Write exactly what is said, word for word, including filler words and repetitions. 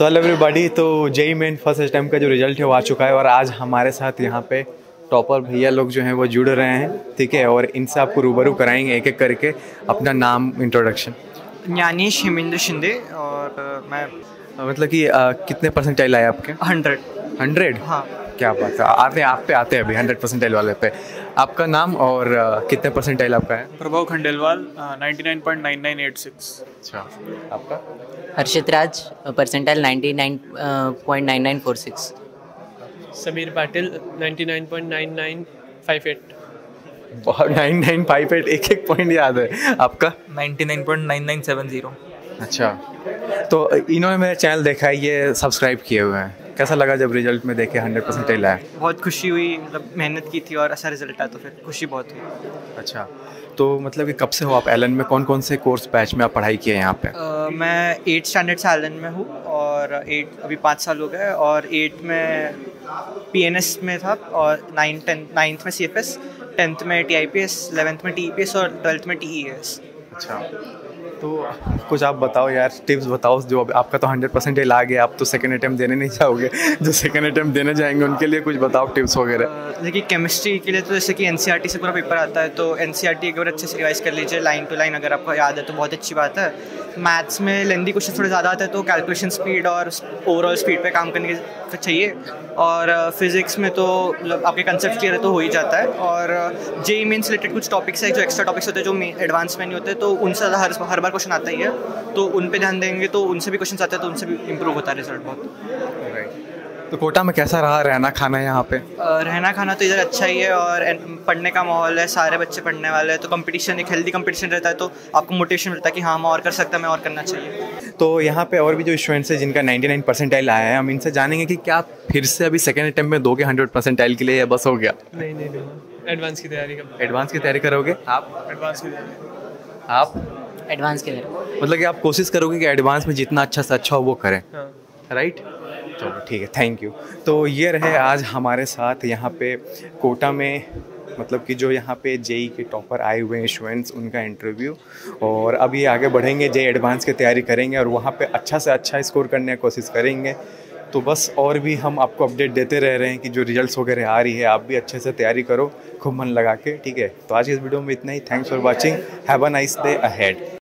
सो hello everybody, तो JEE Main first attempt का जो रिजल्ट है वो आ चुका है और आज हमारे साथ यहाँ पे टॉपर भैया लोग जो हैं वो जुड़ रहे हैं, ठीक है। और इनसे आपको रूबरू कराएंगे एक एक करके अपना नाम, इंट्रोडक्शन। ज्ञानेश हेमेंद्र शिंदे और uh, मैं मतलब कि uh, कितने परसेंटाइल आए आपके? Hundred hundred? हाँ। क्या बात है, आते आप पे आते हैं अभी हंड्रेड परसेंटाइल वाले पे। आपका नाम और uh, कितने परसेंटाइल आपका है? Prabhav Khandelwal ninety nine point nine nine eight six. अच्छा, आपका? Harshit Raj percentile ninety nine point nine nine four six. Sameer Patil ninety nine point nine nine five eight. बहुत नाइन नाइन फाइव एट, एक एक पॉइंट याद है। आपका? Ninety nine point nine nine seven zero. अच्छा, तो इन्होंने मेरा चैनल देखा है, ये सब्सक्राइब किए हुए हैं। कैसा लगा जब रिजल्ट में देखे हंड्रेड परसेंटाइल आया? बहुत खुशी हुई, मतलब मेहनत की थी और अच्छा रिजल्ट आया तो फिर खुशी बहुत हुई। अच्छा, तो मतलब कि कब से हो आप एलन में? कौन कौन से कोर्स बैच में आप पढ़ाई किए हैं यहाँ पे? uh, मैं एट स्टैंडर्ड से एलन में हूँ और एट अभी पाँच साल हो गए और एट में पी एन एस में था और नाइन टेंथ नाइन्थ में सी एफ एस, टेंथ में T I P S, eleventh में टी ई पी एस और ट्वेल्थ में टी ई एस। अच्छा, तो कुछ आप बताओ यार, टिप्स बताओ। जो आपका तो हंड्रेड परसेंटाइल आ गया, आप तो सेकंड अटेम्प्ट देने नहीं चाहोगे, जो सेकंड अटेम्प्ट देने जाएंगे उनके लिए कुछ बताओ टिप्स वगैरह। देखिए, केमिस्ट्री के लिए तो जैसे कि एन सी आर टी से पूरा पेपर आता है, तो एन सी आर टी एक बार अच्छे से रिवाइज कर लीजिए लाइन टू लाइन, अगर आपको याद है तो बहुत अच्छी बात है। मैथ्स में लेंदी क्वेश्चन थोड़े ज़्यादा आते हैं तो कैलकुलेशन स्पीड और ओवरऑल स्पीड पे काम करने के चाहिए। और फिज़िक्स में तो मतलब आपके कंसेप्ट क्लियर है तो हो ही जाता है। और जेई मेन से रिलेटेड कुछ टॉपिक्स है जो एक्स्ट्रा टॉपिक्स होते हैं जो एडवांस में नहीं होते, तो उनसे ज़्यादा हर हर बार क्वेश्चन आता ही है, तो उन पे ध्यान देंगे तो उनसे भी क्वेश्चन आते हैं, तो उनसे भी इम्प्रूव होता है रिजल्ट बहुत। तो कोटा में कैसा रहा रहना खाना यहाँ पे? रहना खाना तो इधर अच्छा ही है और पढ़ने का माहौल है, सारे बच्चे पढ़ने वाले हैं, तो कंपटीशन, एक हेल्दी कंपटीशन रहता है, तो आपको मोटिवेशन मिलता है कि हाँ मैं और कर सकता है, मैं और करना चाहिए। तो यहाँ पे और भी जो स्टूडेंट्स हैं जिनका नाइन्टी नाइन परसेंटाइल आया है, हम इनसे जानेंगे कि क्या फिर से अभी सेकेंड अटेम्प्ट में दोगे हंड्रेड परसेंटाइल के लिए या बस हो गया? नहीं नहीं नहीं, एडवांस की तैयारी कर। एडवांस की तैयारी करोगे आप? एडवांस की तैयारी। आप एडवांस के लिए मतलब कि आप कोशिश करोगे कि एडवांस में जितना अच्छा से अच्छा हो वो करें, हाँ। राइट? चलो ठीक है, थैंक यू। तो ये रहे आज हमारे साथ यहाँ पे कोटा में, मतलब कि जो यहाँ पे जेई के टॉपर आए हुए हैं स्टूडेंट्स, उनका इंटरव्यू। और अब ये आगे बढ़ेंगे, जेई एडवांस की तैयारी करेंगे और वहाँ पे अच्छा से अच्छा स्कोर करने की कोशिश करेंगे। तो बस और भी हम आपको अपडेट देते रह रहे हैं कि जो रिजल्ट्स वगैरह आ रही है, आप भी अच्छे से तैयारी करो खूब मन लगा के, ठीक है। तो आज इस वीडियो में इतना ही। Thanks for watching, have a nice day ahead.